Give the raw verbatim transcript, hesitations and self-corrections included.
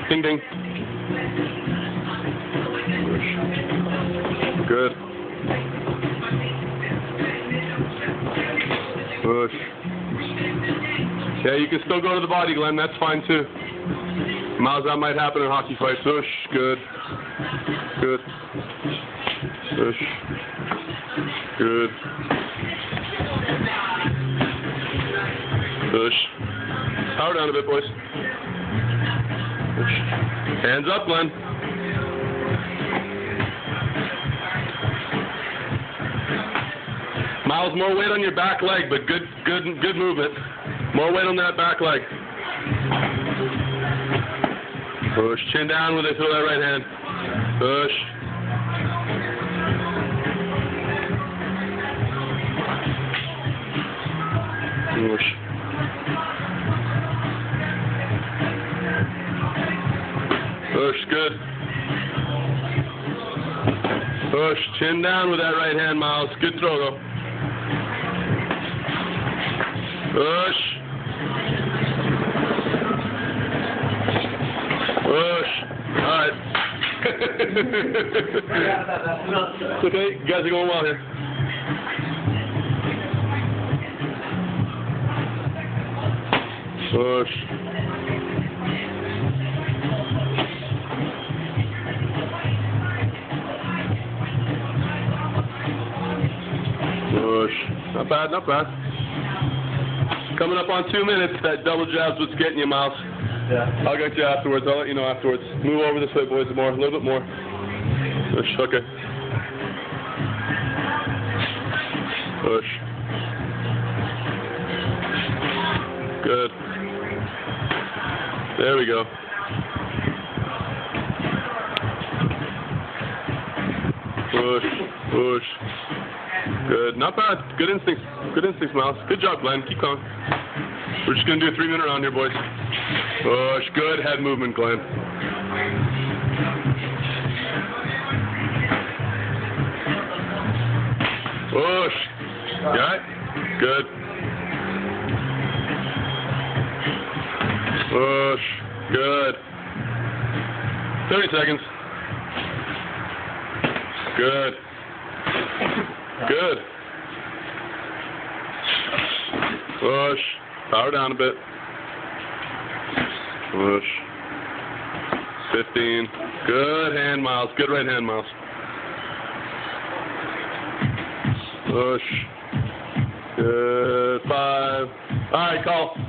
Ding, ding. Push. Good. Push. Yeah, you can still go to the body, Glenn. That's fine, too. Miles, that might happen in hockey fights. Push. Good. Good. Push. Good. Push. Power down a bit, boys. Push. Hands up, Glenn. Miles, more weight on your back leg, but good, good, good movement. More weight on that back leg. Push. Chin down when they throw that right hand. Push. Push. Push. Good. Push. Chin down with that right hand, Miles. Good throw, though. Push. Push. All right. It's okay. You guys are going well here. Push. Push. Not bad, not bad. Coming up on two minutes. That double jab's what's getting you, Miles. Yeah. I'll get you afterwards. I'll let you know afterwards. Move over this way, boys, more. A little bit more. Push. Okay. Push. Good. There we go. Push. Push. Good. Not bad. Good instincts. Good instincts, Miles. Good job, Glenn. Keep going. We're just going to do a three-minute round here, boys. Push. Good head movement, Glenn. Push. Got it? Good. Push. Good. thirty seconds. Good. Good. Push. Power down a bit. Push. fifteen. Good hand, Miles. Good right hand, Miles. Push. Good. Five. All right, call.